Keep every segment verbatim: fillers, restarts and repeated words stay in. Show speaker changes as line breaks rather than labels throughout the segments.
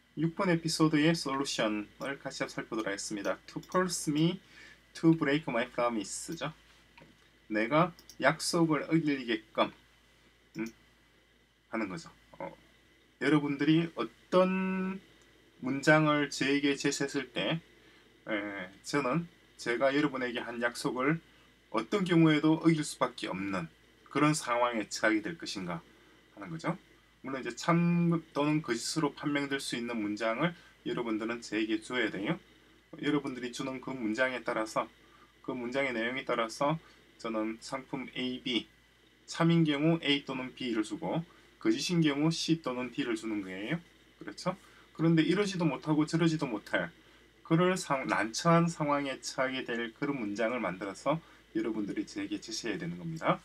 육 번 에피소드의 솔루션을 같이 살펴보도록 하겠습니다. To force me to break my promise죠. 내가 약속을 어기게끔 음, 하는 거죠. 어, 여러분들이 어떤 문장을 저에게 제시했을 때 에, 저는 제가 여러분에게 한 약속을 어떤 경우에도 어길 수밖에 없는 그런 상황에 처하게 될 것인가 하는 거죠. 물론 이제 참 또는 거짓으로 판명될 수 있는 문장을 여러분들은 저에게 줘야 돼요. 여러분들이 주는 그 문장에 따라서 그 문장의 내용에 따라서 저는 상품 A, B 참인 경우 A 또는 B를 주고 거짓인 경우 C 또는 D를 주는 거예요. 그렇죠? 그런데 이러지도 못하고 저러지도 못할 그럴 상, 난처한 상황에 처하게 될 그런 문장을 만들어서 여러분들이 저에게 제시해야 되는 겁니다.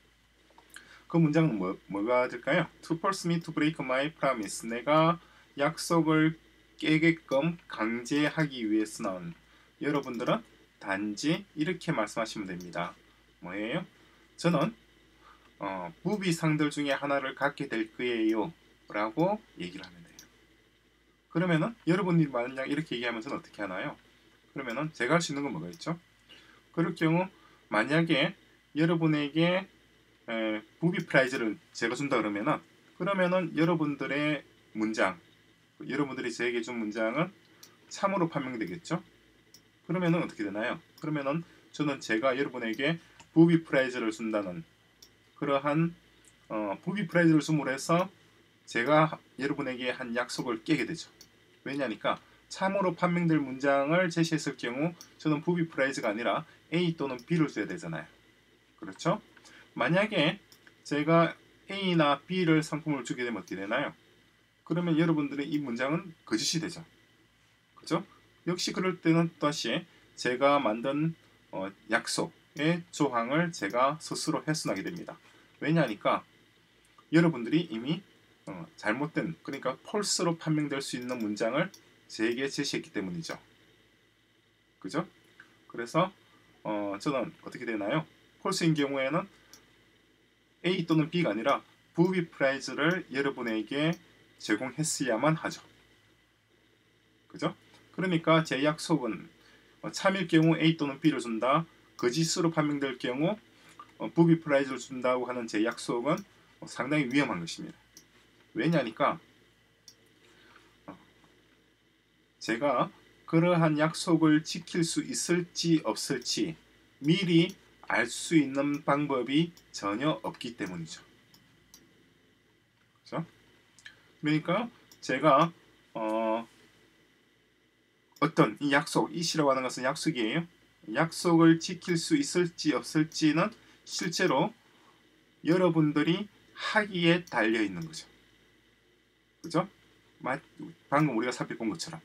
그 문장은 뭐, 뭐가 될까요? To force me to break my promise. 내가 약속을 깨게끔 강제하기 위해서는 여러분들은 단지 이렇게 말씀하시면 됩니다. 뭐예요? 저는 어, 무비상들 중에 하나를 갖게 될 거예요 라고 얘기를 하면 돼요. 그러면은 여러분이 만약 이렇게 얘기하면서는 어떻게 하나요? 그러면은 제가 할 수 있는 건 뭐가 있죠? 그럴 경우 만약에 여러분에게 에, 부비 프라이즈를 제가 준다 그러면은 그러면은 여러분들의 문장 여러분들이 저에게 준 문장은 참으로 판명되겠죠? 그러면은 어떻게 되나요? 그러면은 저는 제가 여러분에게 부비 프라이즈를 준다는 그러한 어, 부비 프라이즈를 줌으로 해서 제가 여러분에게 한 약속을 깨게 되죠. 왜냐니까 참으로 판명될 문장을 제시했을 경우 저는 부비 프라이즈가 아니라 A 또는 B를 써야 되잖아요. 그렇죠? 만약에 제가 A나 B를 상품을 주게 되면 어떻게 되나요? 그러면 여러분들의 이 문장은 거짓이 되죠. 그죠? 역시 그럴 때는 다시 제가 만든 어, 약속의 조항을 제가 스스로 훼손하게 됩니다. 왜냐하니까 여러분들이 이미 어, 잘못된 그러니까 폴스로 판명될 수 있는 문장을 제게 제시했기 때문이죠. 그죠? 그래서 어, 저는 어떻게 되나요? 폴스인 경우에는 A 또는 B가 아니라 부비 프라이즈를 여러분에게 제공했어야만 하죠. 그죠? 그러니까 제 약속은 어, 참일 경우 A 또는 B를 준다. 거짓으로 판명될 경우 어, 부비 프라이즈를 준다고 하는 제 약속은 어, 상당히 위험한 것입니다. 왜냐니까 어, 제가 그러한 약속을 지킬 수 있을지 없을지 미리 알 수 있는 방법이 전혀 없기 때문이죠. 그렇죠? 그러니까 제가 어, 어떤 이 약속, 이시라고 하는 것은 약속이에요. 약속을 지킬 수 있을지 없을지는 실제로 여러분들이 하기에 달려 있는 거죠. 그죠? 방금 우리가 살펴본 것처럼.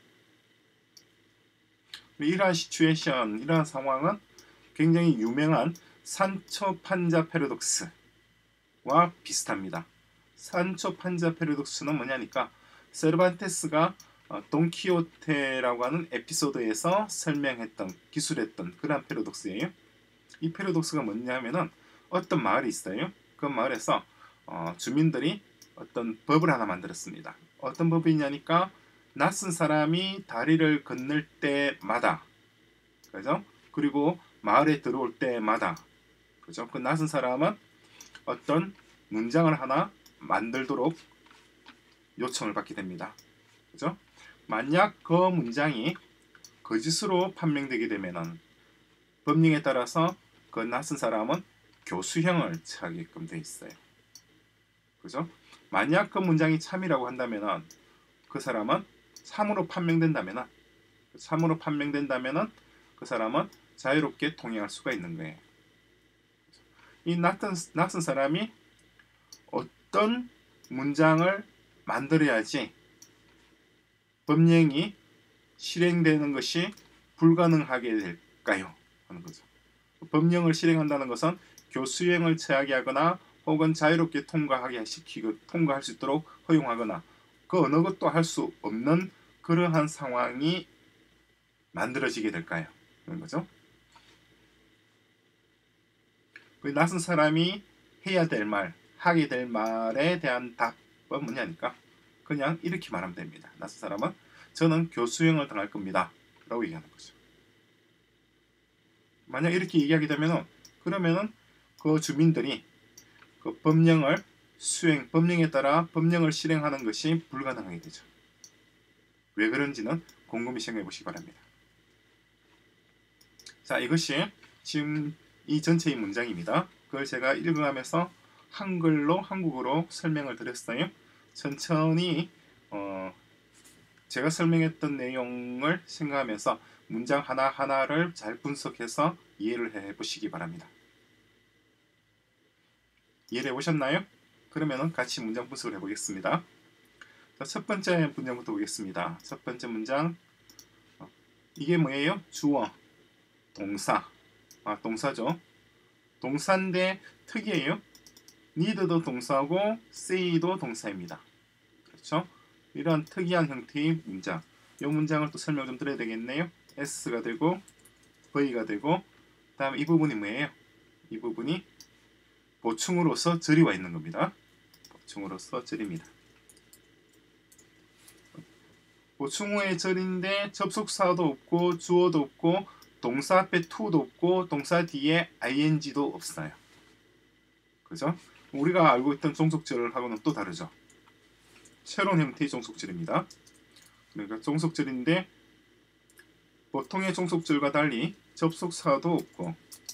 이러한 시츄에이션, 이러한 상황은 굉장히 유명한 산초 판자 패러독스와 비슷합니다. 산초 판자 패러독스는 뭐냐니까 세르반테스가 돈키호테라고 하는 에피소드에서 설명했던 기술했던 그런 패러독스예요. 이 패러독스가 뭐냐면은 어떤 마을이 있어요. 그 마을에서 어, 주민들이 어떤 법을 하나 만들었습니다. 어떤 법이냐니까 낯선 사람이 다리를 건널 때마다 그죠? 그리고 마을에 들어올 때마다 그죠? 그 낯선 사람은 어떤 문장을 하나 만들도록 요청을 받게 됩니다. 그죠? 만약 그 문장이 거짓으로 판명되게 되면은 법령에 따라서 그 낯선 사람은 교수형을 처하게끔 돼 있어요. 그죠? 만약 그 문장이 참이라고 한다면은 그 사람은 참으로 판명된다면은 참으로 판명된다면은 그 사람은 자유롭게 통행할 수가 있는 거예요. 이 낯선, 낯선 사람이 어떤 문장을 만들어야지 법령이 실행되는 것이 불가능하게 될까요? 하는 거죠. 법령을 실행한다는 것은 교수형을 처하게 하거나 혹은 자유롭게 통과하게 시키고 통과할 수 있도록 허용하거나 그 어느 것도 할 수 없는 그러한 상황이 만들어지게 될까요? 그런 거죠. 그 낯선 사람이 해야 될 말, 하게 될 말에 대한 답은 뭐냐니까 그냥 이렇게 말하면 됩니다. 낯선 사람은 저는 교수형을 당할 겁니다 라고 얘기하는 거죠. 만약 이렇게 얘기하게 되면은 그러면은 그 주민들이 그 법령을 수행, 법령에 따라 법령을 실행하는 것이 불가능하게 되죠. 왜 그런지는 곰곰이 생각해 보시기 바랍니다. 자, 이것이 지금 이 전체의 문장입니다. 그걸 제가 읽어가면서 한글로, 한국어로 설명을 드렸어요. 천천히 어, 제가 설명했던 내용을 생각하면서 문장 하나하나를 잘 분석해서 이해를 해보시기 바랍니다. 이해해 보셨나요? 그러면 같이 문장 분석을 해보겠습니다. 자, 첫 번째 문장부터 보겠습니다. 첫 번째 문장, 어, 이게 뭐예요? 주어, 동사, 아, 동사죠. 동사인데 특이해요. need도 동사고 say도 동사입니다. 그렇죠? 이런 특이한 형태의 문장, 이 문장을 또 설명 좀 드려야 되겠네요. S가 되고 V가 되고, 그 다음에 이 부분이 뭐예요? 이 부분이 보충으로서 절이 와 있는 겁니다. 보충으로서 절입니다. 보충 후의 절인데 접속사도 없고 주어도 없고 동사 앞에 to도 없고 동사 뒤에 ing도 없어요. 그죠? 우리가 알고 있던 종속절하고는 또 다르죠. 새로운 형태의 종속절입니다. 그러니까 종속절인데 보통의 종속절과 달리 접속사도 없고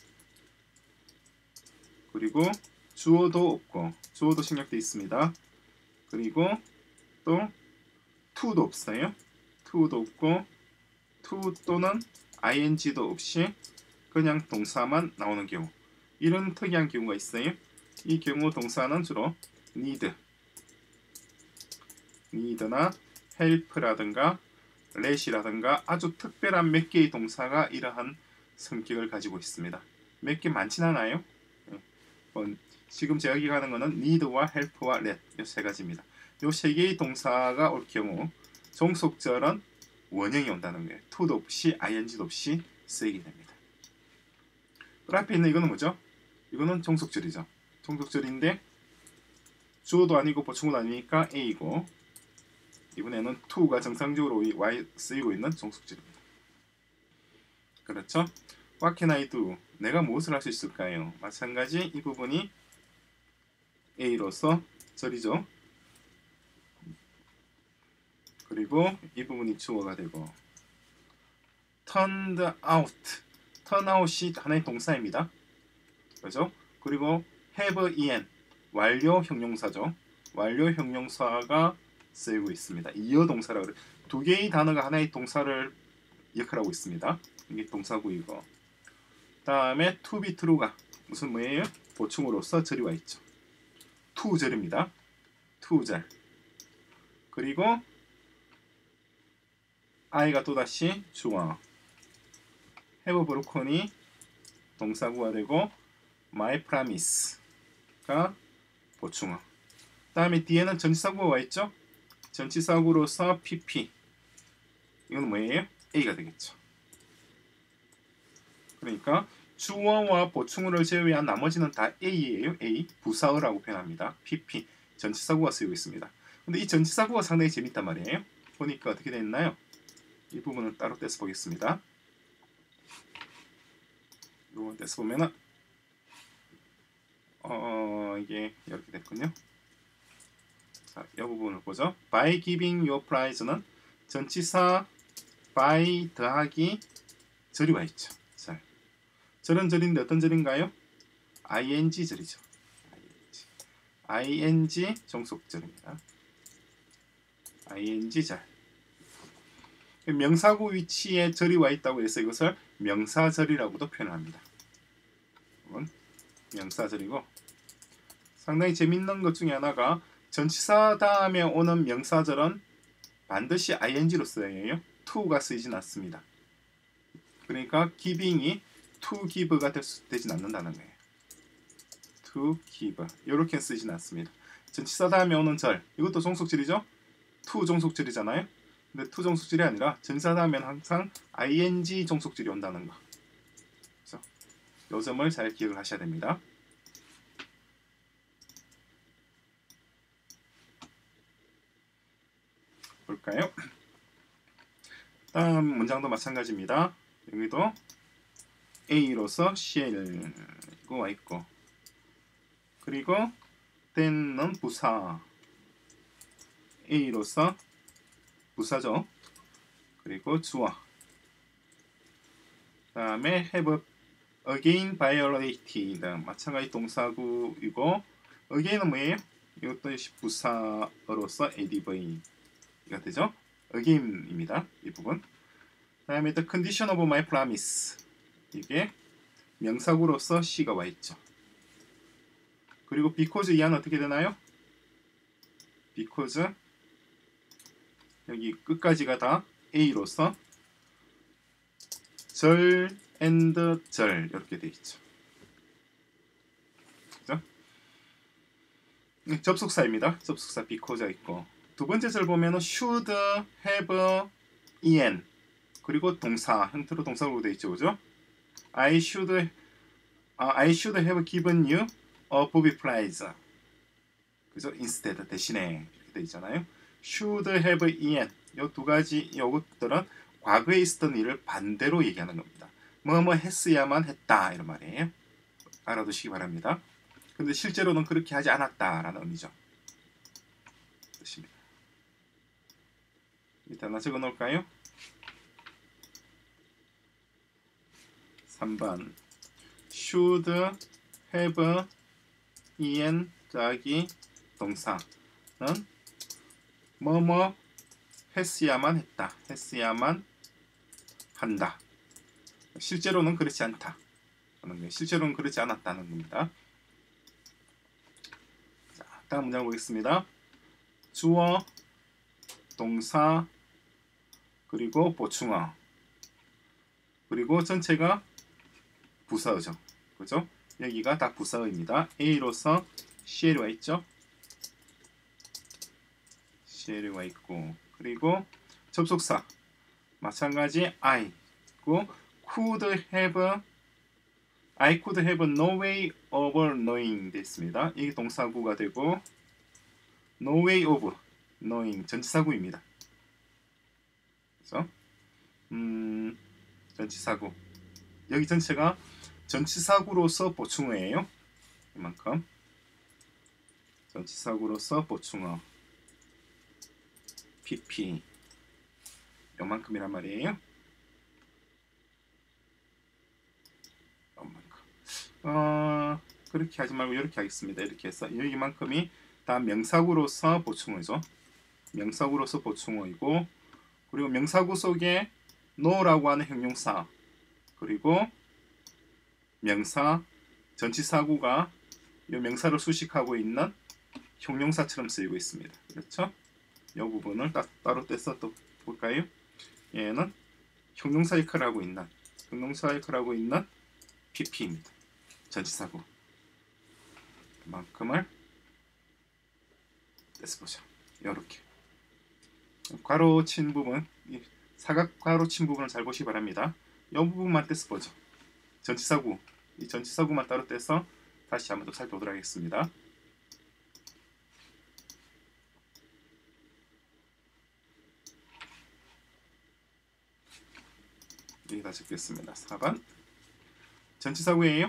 그리고 주어도 없고 주어도 생략되어 있습니다. 그리고 또 to도 없어요. to도 없고 to 또는 ing도 없이 그냥 동사만 나오는 경우, 이런 특이한 경우가 있어요. 이 경우 동사는 주로 need, need나 help라든가 let이라든가 아주 특별한 몇 개의 동사가 이러한 성격을 가지고 있습니다. 몇 개 많진 않아요. 지금 제가 기억하는 것은 need와 help와 let 이 세 가지입니다. 이 세 개의 동사가 올 경우 종속절은 원형이 온다는 거예요. to도 없이 ing도 없이 쓰이게 됩니다. 그 앞에 있는 이거는 뭐죠? 이거는 종속절이죠. 종속절인데 주어도 아니고 보충어도 아니니까 A고, 이번에는 to가 정상적으로 쓰이고 있는 종속절입니다. 그렇죠? What can I do? 내가 무엇을 할 수 있을까요? 마찬가지 이 부분이 A로서 절이죠. 그리고 이 부분이 주어가 되고, turned out, turn out이 하나의 동사입니다. 그죠? 그리고 have en, 완료 형용사죠. 완료 형용사가 쓰이고 있습니다. 이어 동사라 그래. 두 개의 단어가 하나의 동사를 역할하고 있습니다. 이게 동사고 이거. 다음에 to be true가 무슨 뭐예요? 보충으로서 절이 와 있죠. to 절입니다. to 절. 그리고 I가 또다시 주어. have broken이 동사구가 되고 my promise가 보충어. 다음에 뒤에는 전치사구가 와 있죠. 전치사구로서 pp. 이건 뭐예요? A가 되겠죠. 그러니까 주어와 보충어를 제외한 나머지는 다 A예요. A. 부사어라고 표현합니다. pp. 전치사구가 쓰이고 있습니다. 근데 이 전치사구가 상당히 재밌단 말이에요. 보니까 어떻게 됐나요? 이 부분을 따로 떼서 보겠습니다. 이거 떼서 보면은 어 이게 이렇게 됐군요. 자, 이 부분을 보죠. By giving your prize는 전치사 by 더하기 절이 와 있죠. 절. 절은 절인데 어떤 절인가요? ing 절이죠. ing, ing 종속절입니다. ing 절. 명사구 위치에 절이 와 있다고 해서 이것을 명사절이라고도 표현합니다. 명사절이고, 상당히 재밌는 것 중에 하나가 전치사 다음에 오는 명사절은 반드시 ing로 써야 해요. to가 쓰이진 않습니다. 그러니까 giving이 to give가 되진 않는다는 거예요. to give 이렇게 쓰이진 않습니다. 전치사 다음에 오는 절, 이것도 종속절이죠. to 종속절이잖아요. 근데 to 종속절이 아니라 전치사 다음에는 항상 ing 종속절이 온다는 거. 그래서 이 점을 잘 기억을 하셔야 됩니다. 볼까요? 다음 문장도 마찬가지입니다. 여기도 A로서 씨엘이고 와 있고, 그리고 then은 부사, A로서 부사죠. 그리고 주어. 다음에 have again violated, 마찬가지 동사구이고, again은 뭐예요? 이것도 부사로서 adv가 되죠. again입니다. 이 부분. 다음에 the condition of my promise, 이게 명사구로서 C가 와 있죠. 그리고 because 이하는 어떻게 되나요? because 여기 끝까지가 다 A로서 절 and 절 이렇게 돼 있죠. 그죠? 접속사입니다. 접속사 because가 있고, 두 번째 절 보면은 should have en, 그리고 동사 형태로 동사로 돼 있죠. 그죠? I should uh, I should have given you a booby prize. 그죠? instead 대신에 이렇게 돼 있잖아요. should have en, 이 두 가지 이것들은 과거에 있었던 일을 반대로 얘기하는 겁니다. 뭐뭐 했어야만 했다 이런 말이에요. 알아두시기 바랍니다. 근데 실제로는 그렇게 하지 않았다라는 의미죠. 뜻입니다. 일단 하나 적어 놓을까요? 삼 번 should have en 자기 동사는 뭐뭐 했어야만 했다, 했어야만 한다. 실제로는 그렇지 않다. 실제로는 그렇지 않았다는 겁니다. 자, 다음 문장 보겠습니다. 주어, 동사, 그리고 보충어, 그리고 전체가 부사어죠. 그죠? 여기가 다 부사어입니다. A로서 씨엘이 와 있죠. 씨엘이 와 있고, 그리고 접속사 마찬가지 I, 고 could have I could have no way of knowing 됐습니다. 이게 동사구가 되고, no way of knowing 전치사구입니다. 그래서 음, 전치사구, 여기 전체가 전치사구로서 보충어예요. 이만큼 전치사구로서 보충어 피피 요만큼이란 말이에요. 요만큼. 어, 그렇게 하지 말고 이렇게 하겠습니다. 이렇게 해서 여기만큼이 다 명사구로서 보충어죠. 명사구로서 보충어이고, 그리고 명사구 속에 no라고 하는 형용사, 그리고 명사 전치사구가 이 명사를 수식하고 있는 형용사처럼 쓰이고 있습니다. 그렇죠? 이 부분을 따, 따로 떼서 또 볼까요? 얘는 형용사 역할을 하고 있는 형용사 역할을 하고 있는 피피입니다. 전치사구. 그만큼을 떼서 보자. 이렇게 괄호 친 부분, 사각 괄호 친 부분을 잘 보시기 바랍니다. 이 부분만 떼서 보죠. 전치사구, 이 전치사구만 따로 떼서 다시 한번 더 살펴보도록 하겠습니다. 여기다 적겠습니다. 사 번 전치사구예요.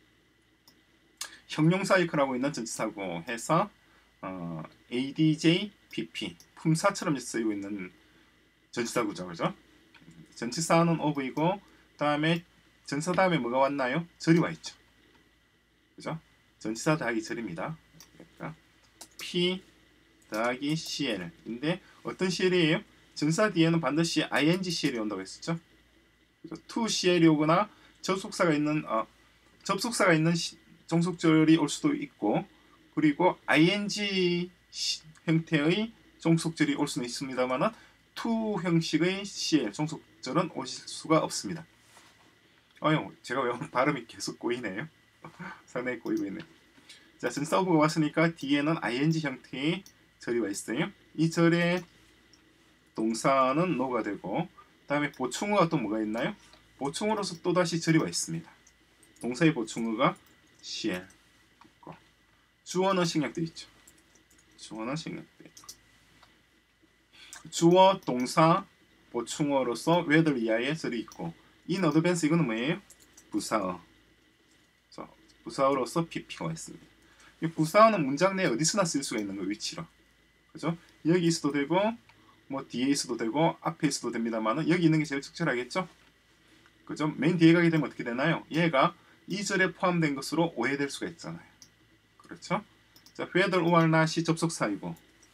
형용사 역할을 하고 있는 전치사구 해서 어, 에이디제이, 피피 품사처럼 쓰이고 있는 전치사구죠. 그죠? 전치사는 of이고, 다음에 전치사 다음에 뭐가 왔나요? 절이 와 있죠. 그죠? 전치사 더하기 절입니다. 그러니까 P 더하기 씨엘. 인데 어떤 씨엘이에요? 전치사 뒤에는 반드시 아이엔지 씨엘이 온다고 했었죠. 그래서 to 씨엘이 오거나 접속사가 있는 어, 접속사가 있는 시, 종속절이 올 수도 있고, 그리고 아이엔지 시, 형태의 종속절이 올 수는 있습니다만 to 형식의 씨엘 종속절은 오실 수가 없습니다. 어휴, 제가 왜 발음이 계속 꼬이네요. 상당히 꼬이고 있네요. 자, 전치사구가 왔으니까 뒤에는 아이엔지 형태의 절이 와 있어요. 이 절의 동사는 no가 되고, 다음에 보충어가 또 뭐가 있나요? 보충어로서 또다시 절이 와 있습니다. 동사의 보충어가 씨엘 있고, 주어는 생략되어 있죠. 주어는 생략되어 있고. 주어, 동사, 보충어로서 whether 이하에 절이 있고 in advance 이거는 뭐예요? 부사어. 자, 부사어로서 피피가 있습니다. 이 부사어는 문장 내에 어디서나 쓸 수가 있는 거 위치로. 그죠? 여기 있어도 되고 뭐 뒤에 있어도 되고 앞에 있어도 됩니다만은 여기 있는 게 제일 적절하겠죠? 그죠? 맨 뒤에 가게 되면 어떻게 되나요? 얘가 이 절에 포함된 것으로 오해될 수가 있잖아요. 그렇죠? 자, whether or not이 접속사이고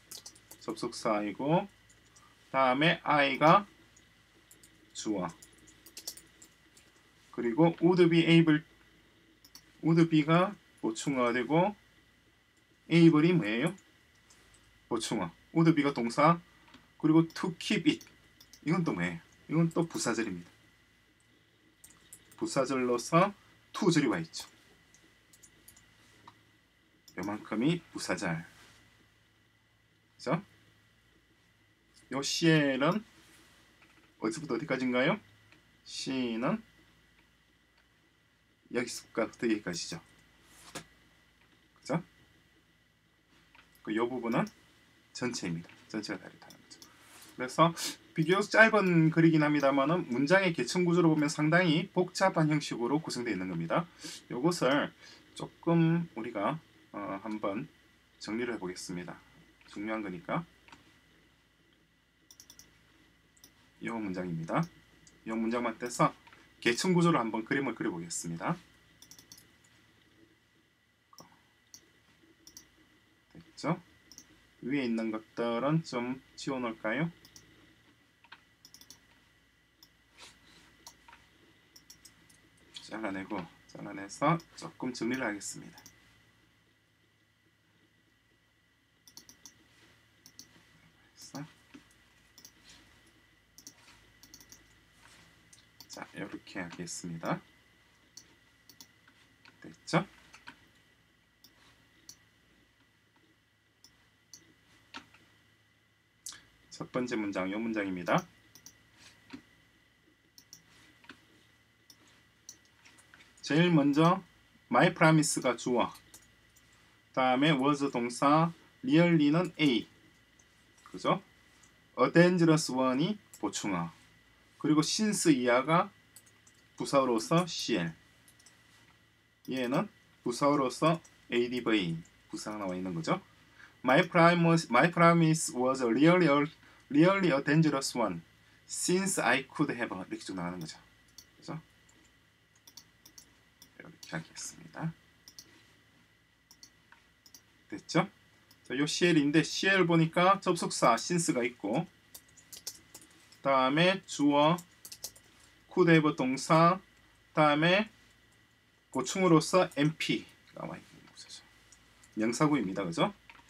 접속사이고 다음에 I가 주어 그리고 would be able would be가 보충어가 되고 able이 뭐예요? 보충어 would be가 동사 그리고 to keep it 이건 또 뭐예요? 이건 또 부사절입니다. 부사절로서 to절이 와 있죠. 요만큼이 부사절. 그죠? 요 시엘은 어디서부터 어디까지인가요? 시는 여기서부터 여기까지죠. 그죠? 그 요 부분은 전체입니다. 전체가 다르다는 거죠. 그래서 비교적 짧은 글이긴 합니다만은 문장의 계층 구조로 보면 상당히 복잡한 형식으로 구성되어 있는 겁니다. 요것을 조금 우리가 어, 한번 정리를 해보겠습니다. 중요한 거니까. 이 문장입니다. 이 문장만 떼서 계층 구조로 한번 그림을 그려보겠습니다. 됐죠? 위에 있는 것들은 좀 지워놓을까요? 잘라내고 잘라내서 조금 정리를 하겠습니다. 자, 이렇게 하겠습니다. 됐죠? 첫 번째 문장, 이 문장입니다. 제일 먼저 my promise가 주어, 다음에 was 동사, really는 A, 그죠? a dangerous one이 보충어, 그리고 since 이하가 부사어로서 씨엘, 얘는 부사어로서 에이디브이, 부사가 나와 있는 거죠. My promise, my promise was really a, really a dangerous one since I could have 이렇게 쭉 나가는 거죠. 그죠? 이렇게 하겠습니다. 됐죠? 자, 요 씨엘인데 씨엘 보니까 접속사 since가 있고 다음에 주어 could have 동사 다음에 보충으로서 엠피가 와 있는 거죠. 명사구입니다. 그죠?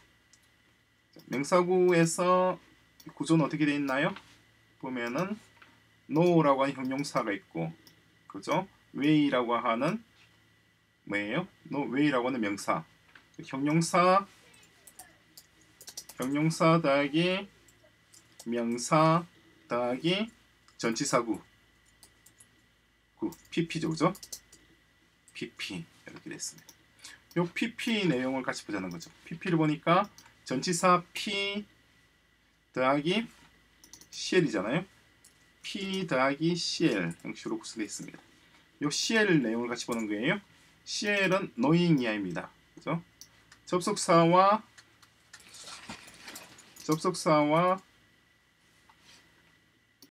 명사구에서 구조는 어떻게 되어 있나요? 보면은 no라고 하는 형용사가 있고 그죠? way라고 하는 뭐예요? no way라고 하는 명사 형용사 형용사 더하기 명사 더하기 전치사구 구 피피죠. 그죠? 피피 이렇게 됐습니다. 요 피피 내용을 같이 보자는 거죠. 피피를 보니까 전치사 P 더하기 씨엘이잖아요. P 더하기 씨엘 형식으로 구성되어 있습니다. 요 씨엘 내용을 같이 보는 거예요. 씨엘은 knowing 이하입니다. 그죠? 접속사와 접속사와